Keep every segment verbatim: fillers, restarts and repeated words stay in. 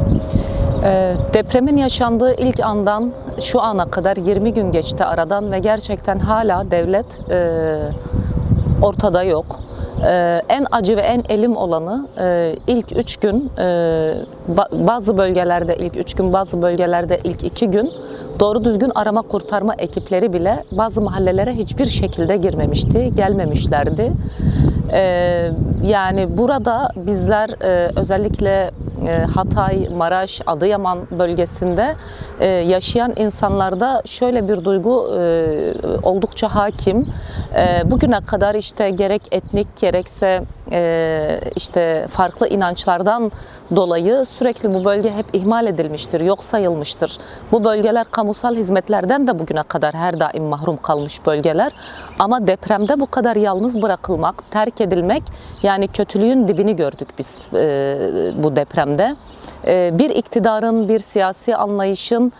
Ee, Depremin yaşandığı ilk andan şu ana kadar yirmi gün geçti aradan ve gerçekten hala devlet e, ortada yok. Ee, en acı ve en elim olanı e, ilk üç gün, e, bazı bölgelerde ilk üç gün, bazı bölgelerde ilk iki gün doğru düzgün arama kurtarma ekipleri bile bazı mahallelere hiçbir şekilde girmemişti, gelmemişlerdi. Ee, yani burada bizler e, özellikle e, Hatay, Maraş, Adıyaman bölgesinde e, yaşayan insanlarda şöyle bir duygu e, oldukça hakim. E, bugüne kadar işte gerek etnik gerekse e, işte farklı inançlardan dolayı sürekli bu bölge hep ihmal edilmiştir, yok sayılmıştır. Bu bölgeler kamusal hizmetlerden de bugüne kadar her daim mahrum kalmış bölgeler. Ama depremde bu kadar yalnız bırakılmak, terk edilmek, yani kötülüğün dibini gördük biz e, bu depremde. E, bir iktidarın, bir siyasi anlayışın,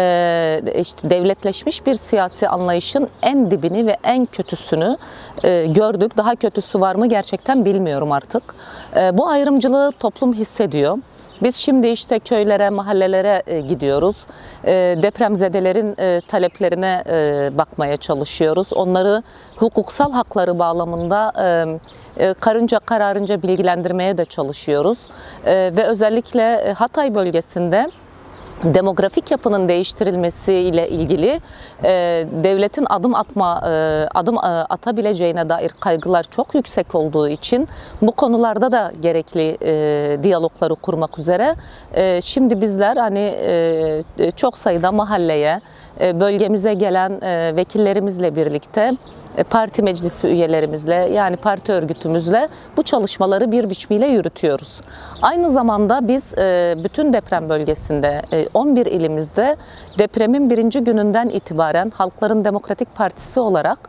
e, işte devletleşmiş bir siyasi anlayışın en dibini ve en kötüsünü e, gördük. Daha kötüsü var mı gerçekten bilmiyorum artık. E, bu ayrımcılığı toplum hissediyor. Biz şimdi işte köylere, mahallelere e, gidiyoruz. E, depremzedelerin e, taleplerine e, bakmaya çalışıyoruz. Onları hukuksal hakları bağlamında e, e, karınca kararınca bilgilendirmeye de çalışıyoruz. E, ve özellikle e, Hatay bölgesinde demografik yapının değiştirilmesiyle ilgili e, devletin adım atma e, adım e, atabileceğine dair kaygılar çok yüksek olduğu için bu konularda da gerekli e, diyalogları kurmak üzere e, şimdi bizler hani e, çok sayıda mahalleye, e, bölgemize gelen e, vekillerimizle birlikte e, parti meclisi üyelerimizle, yani parti örgütümüzle bu çalışmaları bir biçimiyle yürütüyoruz. Aynı zamanda biz e, bütün deprem bölgesinde e, on bir ilimizde depremin birinci gününden itibaren Halkların Demokratik Partisi olarak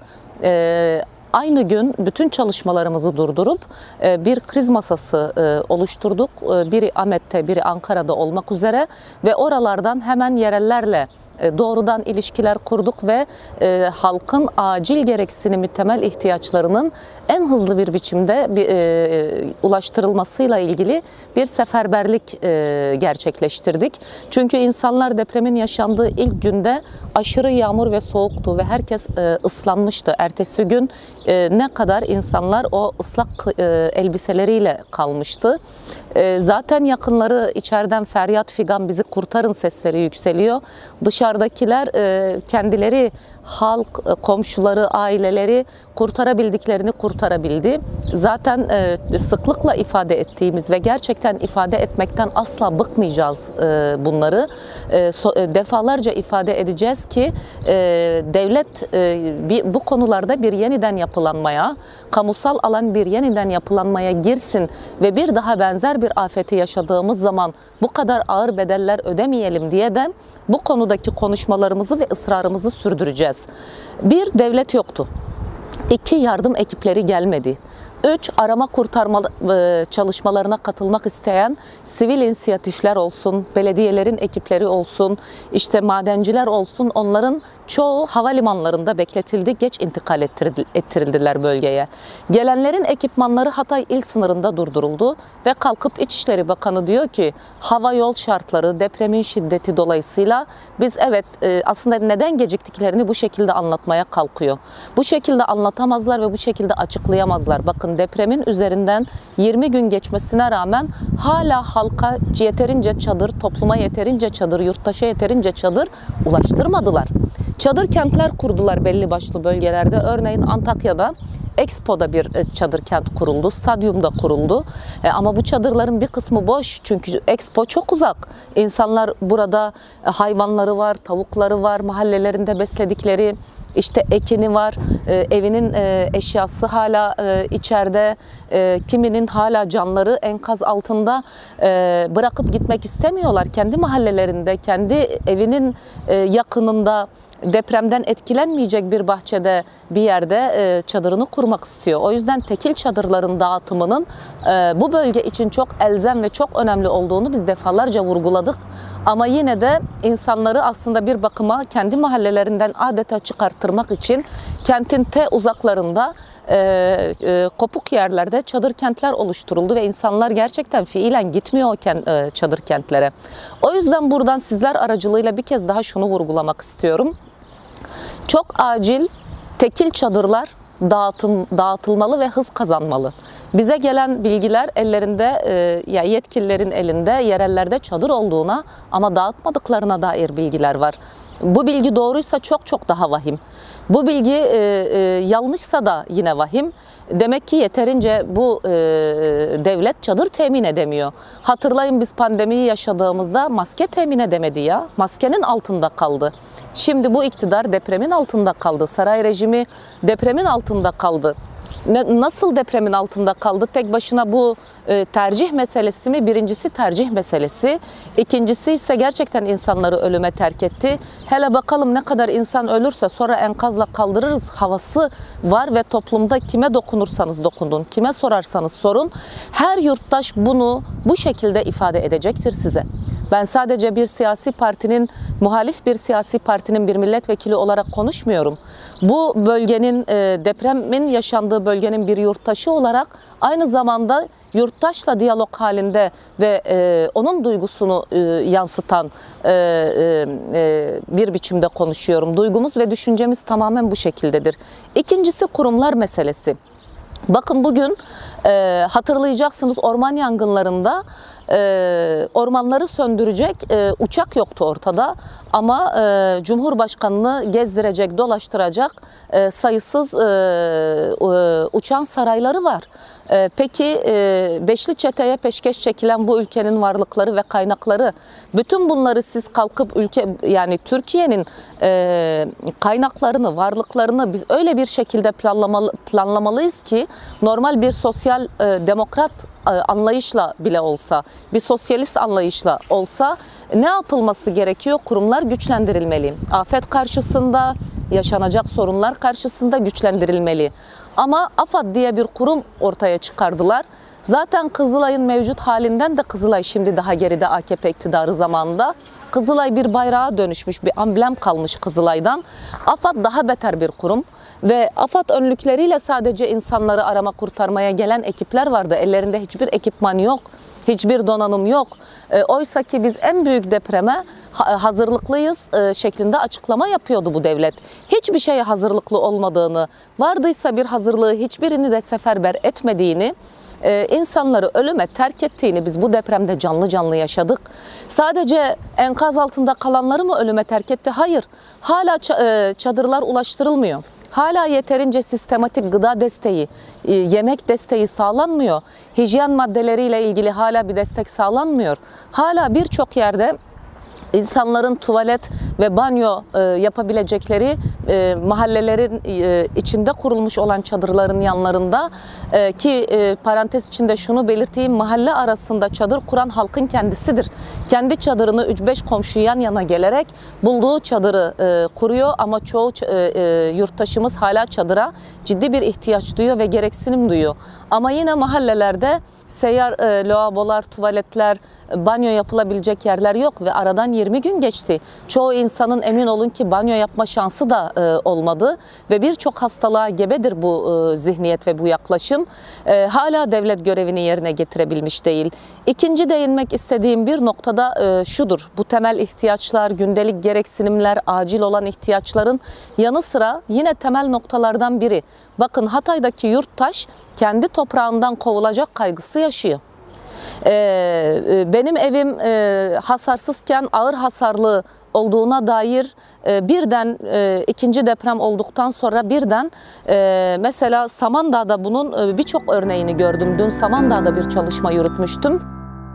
e, aynı gün bütün çalışmalarımızı durdurup e, bir kriz masası e, oluşturduk. E, biri Ahmet'te, biri Ankara'da olmak üzere ve oralardan hemen yerellerle doğrudan ilişkiler kurduk ve e, halkın acil gereksinimi, temel ihtiyaçlarının en hızlı bir biçimde bir, e, ulaştırılmasıyla ilgili bir seferberlik e, gerçekleştirdik. Çünkü insanlar depremin yaşandığı ilk günde aşırı yağmur ve soğuktu ve herkes e, ıslanmıştı. Ertesi gün e, ne kadar insanlar o ıslak e, elbiseleriyle kalmıştı. E, zaten yakınları içeriden feryat figan, bizi kurtarın sesleri yükseliyor. Dışarıdakiler e, kendileri, halk, e, komşuları, aileleri kurtarabildiklerini kurtarabildi. Zaten e, sıklıkla ifade ettiğimiz ve gerçekten ifade etmekten asla bıkmayacağız e, bunları. E, so, e, defalarca ifade edeceğiz ki e, devlet e, bir, bu konularda bir yeniden yapılanmaya, kamusal alan bir yeniden yapılanmaya girsin ve bir daha benzer bir afeti yaşadığımız zaman bu kadar ağır bedeller ödemeyelim diye de bu konudaki konuşmalarımızı ve ısrarımızı sürdüreceğiz. Bir, devlet yoktu. İki, yardım ekipleri gelmedi. Üç, arama kurtarma çalışmalarına katılmak isteyen sivil inisiyatifler olsun, belediyelerin ekipleri olsun, işte madenciler olsun, onların çoğu havalimanlarında bekletildi, geç intikal ettirildiler bölgeye. Gelenlerin ekipmanları Hatay il sınırında durduruldu ve kalkıp İçişleri Bakanı diyor ki hava yol şartları, depremin şiddeti dolayısıyla biz evet aslında neden geciktiklerini bu şekilde anlatmaya kalkıyor. Bu şekilde anlatamazlar ve bu şekilde açıklayamazlar. Bakın, depremin üzerinden yirmi gün geçmesine rağmen hala halka yeterince çadır, topluma yeterince çadır, yurttaşa yeterince çadır ulaştırmadılar. Çadır kentler kurdular belli başlı bölgelerde. Örneğin Antakya'da Expo'da bir çadır kent kuruldu, stadyumda kuruldu. E, ama bu çadırların bir kısmı boş çünkü Expo çok uzak. İnsanlar burada e, hayvanları var, tavukları var, mahallelerinde besledikleri İşte ekini var, e, evinin e, eşyası hala e, içeride, e, kiminin hala canları enkaz altında e, bırakıp gitmek istemiyorlar. Kendi mahallelerinde, kendi evinin e, yakınında, depremden etkilenmeyecek bir bahçede, bir yerde e, çadırını kurmak istiyor. O yüzden tekil çadırların dağıtımının e, bu bölge için çok elzem ve çok önemli olduğunu biz defalarca vurguladık. Ama yine de insanları aslında bir bakıma kendi mahallelerinden adeta çıkarttırmak için kentin te uzaklarında e, e, kopuk yerlerde çadır kentler oluşturuldu ve insanlar gerçekten fiilen gitmiyor o kent, e, çadır kentlere. O yüzden buradan sizler aracılığıyla bir kez daha şunu vurgulamak istiyorum. Çok acil tekil çadırlar dağıtım, dağıtılmalı ve hız kazanmalı. Bize gelen bilgiler ellerinde, e, ya yetkililerin elinde yerellerde çadır olduğuna ama dağıtmadıklarına dair bilgiler var. Bu bilgi doğruysa çok çok daha vahim. Bu bilgi e, e, yanlışsa da yine vahim. Demek ki yeterince bu e, devlet çadır temin edemiyor. Hatırlayın, biz pandemiyi yaşadığımızda maske temin edemedi ya. Maskenin altında kaldı. Şimdi bu iktidar depremin altında kaldı. Saray rejimi depremin altında kaldı. Nasıl depremin altında kaldı? Tek başına bu e, tercih meselesi mi? Birincisi tercih meselesi. İkincisi ise gerçekten insanları ölüme terk etti. Hele bakalım ne kadar insan ölürse sonra enkazla kaldırırız havası var ve toplumda kime dokunursanız dokunun, kime sorarsanız sorun, her yurttaş bunu bu şekilde ifade edecektir size. Ben sadece bir siyasi partinin, muhalif bir siyasi partinin bir milletvekili olarak konuşmuyorum. Bu bölgenin, depremin yaşandığı bölgenin bir yurttaşı olarak aynı zamanda yurttaşla diyalog halinde ve onun duygusunu yansıtan bir biçimde konuşuyorum. Duygumuz ve düşüncemiz tamamen bu şekildedir. İkincisi kurumlar meselesi. Bakın bugün e, hatırlayacaksınız, orman yangınlarında e, ormanları söndürecek e, uçak yoktu ortada. Ama e, Cumhurbaşkanı'nı gezdirecek, dolaştıracak e, sayısız e, e, uçan sarayları var. E, peki e, Beşli Çete'ye peşkeş çekilen bu ülkenin varlıkları ve kaynakları, bütün bunları siz kalkıp ülke, yani Türkiye'nin e, kaynaklarını, varlıklarını biz öyle bir şekilde planlamalı, planlamalıyız ki normal bir sosyal e, demokrat e, anlayışla bile olsa, bir sosyalist anlayışla olsa ne yapılması gerekiyor? Kurumlar güçlendirilmeli. Afet karşısında, yaşanacak sorunlar karşısında güçlendirilmeli. Ama AFAD diye bir kurum ortaya çıkardılar. Zaten Kızılay'ın mevcut halinden de Kızılay şimdi daha geride A K P iktidarı zamanında. Kızılay bir bayrağa dönüşmüş, bir amblem kalmış Kızılay'dan. AFAD daha beter bir kurum. Ve AFAD önlükleriyle sadece insanları arama kurtarmaya gelen ekipler vardı. Ellerinde hiçbir ekipman yok, hiçbir donanım yok. E, oysa ki biz en büyük depreme hazırlıklıyız e, şeklinde açıklama yapıyordu bu devlet. Hiçbir şeye hazırlıklı olmadığını, vardıysa bir hazırlığı hiçbirini de seferber etmediğini, Ee, insanları ölüme terk ettiğini biz bu depremde canlı canlı yaşadık. Sadece enkaz altında kalanları mı ölüme terk etti? Hayır. Hala çadırlar ulaştırılmıyor. Hala yeterince sistematik gıda desteği, yemek desteği sağlanmıyor. Hijyen maddeleriyle ilgili hala bir destek sağlanmıyor. Hala birçok yerde İnsanların tuvalet ve banyo e, yapabilecekleri e, mahallelerin e, içinde kurulmuş olan çadırların yanlarında e, ki e, parantez içinde şunu belirteyim, mahalle arasında çadır kuran halkın kendisidir. Kendi çadırını üç beş komşu yan yana gelerek bulduğu çadırı e, kuruyor ama çoğu e, e, yurttaşımız hala çadıra ciddi bir ihtiyaç duyuyor ve gereksinim duyuyor. Ama yine mahallelerde seyyar e, lavabolar, tuvaletler, banyo yapılabilecek yerler yok ve aradan yirmi gün geçti. Çoğu insanın emin olun ki banyo yapma şansı da e, olmadı ve birçok hastalığa gebedir bu e, zihniyet ve bu yaklaşım. E, hala devlet görevini yerine getirebilmiş değil. İkinci değinmek istediğim bir noktada e, şudur. Bu temel ihtiyaçlar, gündelik gereksinimler, acil olan ihtiyaçların yanı sıra yine temel noktalardan biri. Bakın Hatay'daki yurttaş kendi toprağından kovulacak kaygısı yaşıyor. Ee, benim evim e, hasarsızken ağır hasarlı olduğuna dair e, birden e, ikinci deprem olduktan sonra birden e, mesela Samandağ'da bunun e, birçok örneğini gördüm. Dün Samandağ'da bir çalışma yürütmüştüm.